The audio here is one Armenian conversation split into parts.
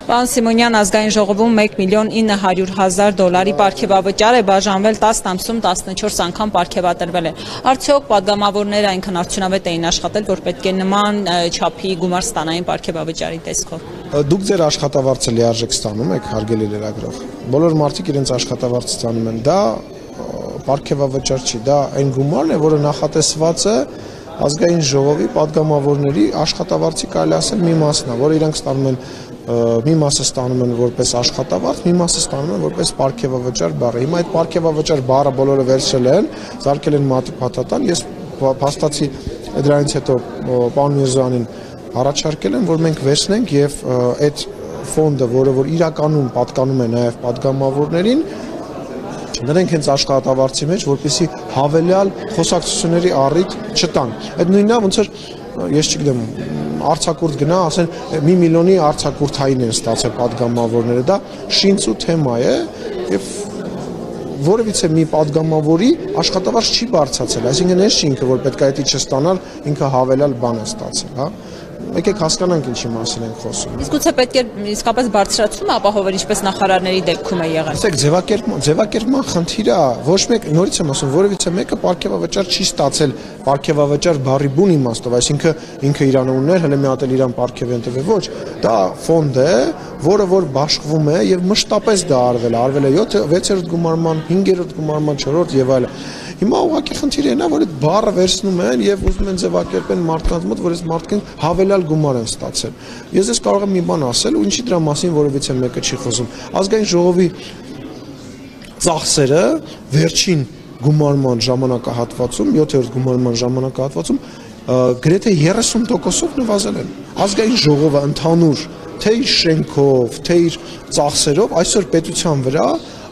Պարոն Սիմոնյան, ազգային ժողովում 1.900.000 պարգևավճար է բաժանվել 10 ամսում 14 անգամ պարգևատրվել է։ Արդյոք պատգամավորները այնքան արդյունավետ էին աշխատել, որ պետք է նման չափի գումար ստանային պարգևավճարի տեսքով։ Դուք ձեր աշխատավարձը լիարժեք ստանում եք, հարգելի լրագրող։ Բոլոր մարդիկ իրենց աշխատավարձը ստանում են, դա պարգևավճար չի, դա այն գումարն է, որը նախատեսված է ազգային ժողովի պատգամավորների աշխատավարձի կարելի ասել մի մասն է, որը իրենք ստանում են մի մասը ստանում են որպես աշխատավարձ, մի մասը ստանում են որպես պարգևավճար բառը։ Հիմա այդ պարգևավճար բառը բոլորը վերցրել են, զարկել են մատի փաթաթան, ես փաստացի դրանից հետո պարոն Միրզոյանին առաջարկել եմ, որ մենք վերցնենք եւ այդ ֆոնդը, որը որ իրականում պատկանում է նաեւ պատգամավորներին, դրանք հենց աշխատավարձի մեջ, որպեսզի հավելյալ խոսակցությունների առիթ չտան։ Այդ նույնն է, ոնց որ ես չգիտեմ, արձակուրդ գնա, ասեն 1 միլիոնի արձակուրդային են ստացել պատգամավորները, դա շինծու թեմա է եւ որևիցե մի պատգամավորի աշխատավարձ չի բարձրացել, այսինքն այս չի ինքը որ պետք է դա չստանալ, ինքը հավելյալ բան է ստացել, հա։ Եկեք հասկանանք ինչի մասին ենք խոսում։ Իսկ գուցե պետք է իսկապես բարձրացում ապահովել, ինչպես նախարարների դեպքում է եղել։ Ասեք ձևակերպման խնդիրը ոչ մեկ նորից եմ ասում, որևիցե մեկը պարգևավճար չի ստացել պարգևավճար բառի բուն իմաստով, այսինքն ինքը իրան ուներ, հələ մի հատ էլ իրան պարգև ընտրվել, ոչ, դա ֆոնդ է, որը որ բաշխվում է եւ մշտապես դա արվել է 6-րդ գումարման, 5-րդ գումարման, 4-րդ եւ այլն։ Հիմա ուղղակի խնդիրը նա որ այդ բառը վերցնում են եւ ուզում են ձևակերպեն մարդկանց մոտ, որ այս մարդիկ հավելյալ գումար են ստացել։ Ես ես կարող եմ մի բան ասել, ու ինչի դրա մասին որևիցե մեկը չի խոսում։ Ազգային ժողովի ծախսերը վերջին գումարման ժամանակահատվածում, 7-րդ գումարման ժամանակահատվածում գրեթե 30%-ով նվազել են։ Ազգային ժողովը ընդհանուր թե իր շենքով, թե իր ծախսերով այսօր պետության վրա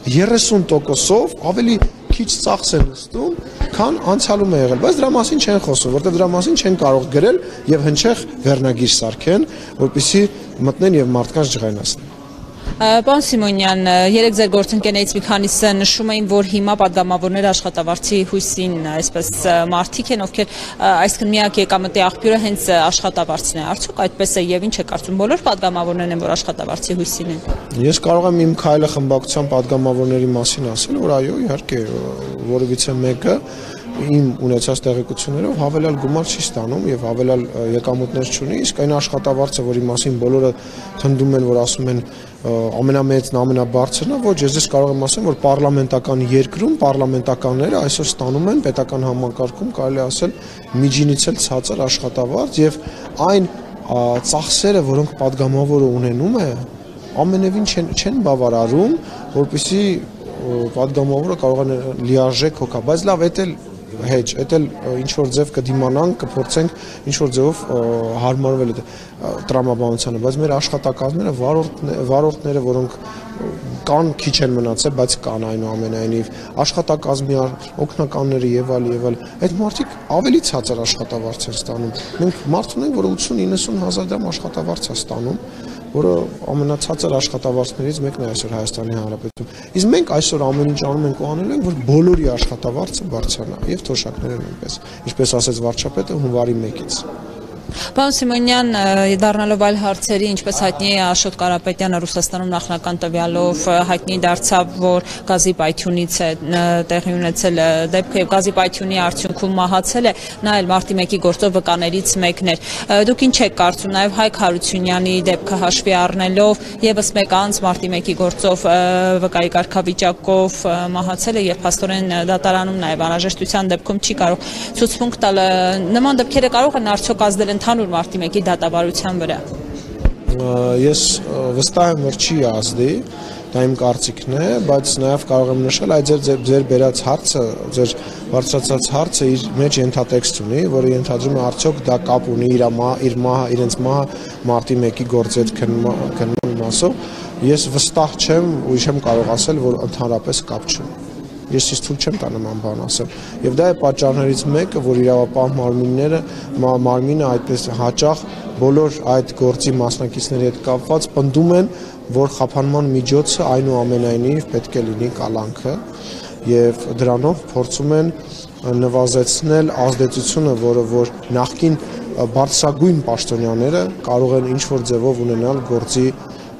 30%-ով ավելի քիչ ծախս են նստում, քան անցյալում է եղել, բայց դրա մասին չեն խոսում, որտեղ դրա մասին չեն կարող գրել եւ հնչեղ վերնագիր սարքեն, որպեսզի մտնեն եւ մարդկանց ջղայնացնեն։ Պարոն Սիմոնյան, երեք ձեր գործընկերներից մի քանիսը նշում էին, որ հիմա պատգամավորները աշխատավարձի հույսին, այսպես մարդիկ են, ովքեր այսքան միակ եկամտի աղբյուրը հենց աշխատավարձն է։ Արդյոք այդպես է եւ ինչ է կարծում, բոլոր պատգամավորներն են, որ աշխատավարձի հույսին են։ Ես կարող եմ իմ քայլը խմբակցության պատգամավորների մասին ասել, որ այո, իհարկե, որևիցե մեկը իմ ունեցած տեղեկություններով հավելյալ գումար չի ստանում եւ հավելյալ եկամուտներ չունի, իսկ այն աշխատավարձը, որի մասին բոլորը թնդում են, որ ասում են ամենամեծն, ամենաբարձրն է, ոչ, ես կարող եմ ասել, որ պարլամենտական երկրում պարլամենտականները այսօր ստանում են պետական համակարգում, կարելի ասել, միջինից էլ ցածր աշխատավարձ եւ այն ծախսերը, որոնք պատգամավորը ունենում է, ամենևին չեն բավարարում, որպեսզի պատգամավորը կարող է լիարժեք հոգա, բայց լավ, հետ էլ ինչ որ ձև կդիմանանք, կփորձենք ինչ որ ձևով հարմարվել այդ տրամաբանությանը, բայց մեր աշխատակազմերը վարորդները, որոնք կան, քիչ են մնացել, բայց կան այնուամենայնիվ, աշխատակազմի օգնականները եւ այլ, այդ մարդիկ ավելի ցածր աշխատավարձ են ստանում։ Մենք մարդ ունենք, որ 80-90 հազար դրամ աշխատավարձ է ստանում, որը ամենացածր աշխատավարձներից մեկն է այսօր Հայաստանի Հանրապետությունում։ Իսկ մենք այսօր ամեն ինչ անում ենք ու անելու ենք, որ բոլորի աշխատավարձը բարձրանա եւ թոշակները նույնպես, ինչպես ասեց վարչապետը հունվարի 1-ից։ Պարոն Սիմոնյան, դառնալով այլ հարցերի, ինչպես հայտնի է, Աշոտ Կարապետյանը Ռուսաստանում նախնական տվյալով հայտնի դարձավ, որ գազի պայթյունից է տեղի ունեցել դեպքը եւ գազի պայթյունի արդյունքում մահացել է, նա էլ մարտի 1-ի գործով վկաներից մեկն էր։ Դուք ինչ եք կարծում, նաեւ Հայկ Հարությունյանի դեպքը հաշվի առնելով, եւս մեկ անձ մարտի 1-ի գործով վկայի կարգավիճակով մահացել է եւ փաստորեն դատարանում նաեւ անհրաժեշտության դեպքում չի կարող ցուցմունք տալ։ Նման դեպքերը կարող են արդյոք ազդել ընդհանուր մարտի 1-ի դատավարության վրա։ Ես վստահ եմ, որ չի ազդի, դա իմ կարծիքն է, բայց նաև կարող եմ նշել, այդ ձեր բերած հարցը, ձեր բարձրացած հարցը իր մեջ ենթատեքստ ունի, որը ենթադրում է արդյոք դա կապ ունի իրենց մահը մարտի 1-ի գործի հետ քննման մասով։ Ես վստահ չեմ ու չեմ կարող ասել, որ ընդհանրապես կապ չունի։ Ես ցույց չեմ տա նման բան ասել։ Եվ դա է պատճառներից մեկը, որ իրավապահ մարմինը այդպես հաճախ բոլոր այդ գործի մասնակիցների հետ կապված պնդում են, որ խափանման միջոցը այնուամենայնիվ պետք է լինի կալանքը եւ դրանով փորձում են նվազեցնել ազդեցությունը, որը որ նախկին բարձրագույն պաշտոնյաները կարող են ինչ որ ձևով ունենալ գործի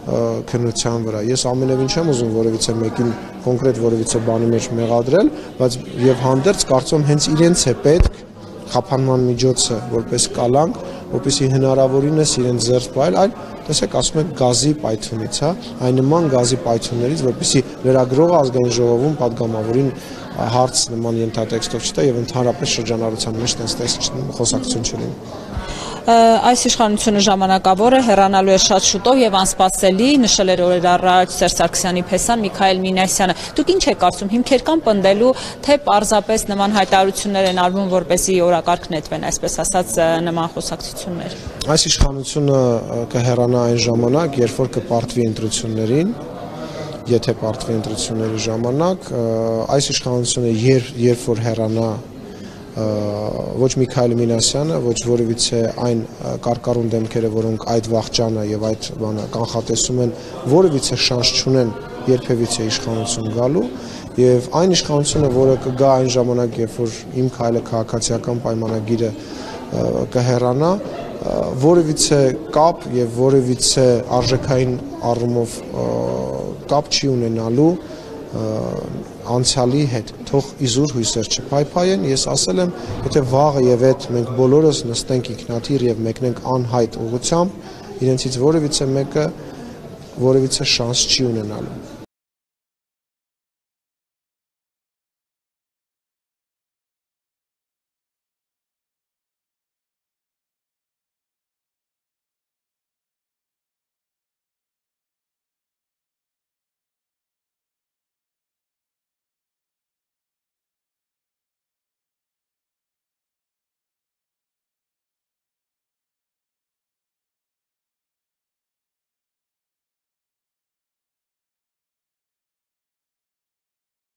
քննության վրա։ Ես ամենևին չեմ ուզում որևիցե մեկին կոնկրետ որևիցե բանի մեջ մեղադրել, բայց եւ հանդերձ կարծում հենց իրենց է պետք խափանման միջոցը որպես կալանք, որպեսզի հնարավորինս իրենց զերծ պահել, այլ տեսեք ասում եք գազի պայթյունից, հա, այն նման գազի պայթյուններից, որպեսզի լրագրողը ազգային ժողովում падգամավորին հարց նման ենթատեքստով չտա եւ ընդհանրապես շրջանառության մեջ տես խոսակցություն չլինի։ Այս իշխանությունը ժամանակավոր է, հեռանալու է շատ շուտով եւ անսպասելի, նշել էր օրեր առաջ Սերժ Սարգսյանի փեսան Միքայել Մինասյանը։ Դուք ինչ եք կարծում, հիմքեր կան պնդելու, թե պարզապես նման հայտարարություններ են արվում, որպեսզի օրակարգ նետվեն, այսպես ասած, նման խոսակցություններ։ Այս իշխանությունը կհեռանա այն ժամանակ, երբ որ կպարտվի ընտրություններին, եթե պարտվի ընտրությունների ժամանակ, այս իշխանությունը երբ որ հեռանա ոչ Միքայել Մինասյանը, ոչ որևիցե այն կարկառուն դեմքերը, որոնք այդ վախճանը եւ այդ բանը կանխատեսում են, որևիցե շանս չունեն երբևիցե իշխանություն գալու եւ այն իշխանությունը, որը կգա այն ժամանակ, երբ որ իմ քայլը քաղաքացիական պայմանագիրը կհեռանա, որևիցե կապ եւ որևիցե արժեքային առումով կապ չի ունենալու անցյալի հետ, թող իզուր հույսեր չփայփայեն, ես ասել եմ, եթե վաղը եւ այդ մենք բոլորս նստենք ինքնաթիռ եւ մեկնենք անհայտ ուղղությամբ, իրենցից որևիցե մեկը որևիցե շանս չի ունենալու։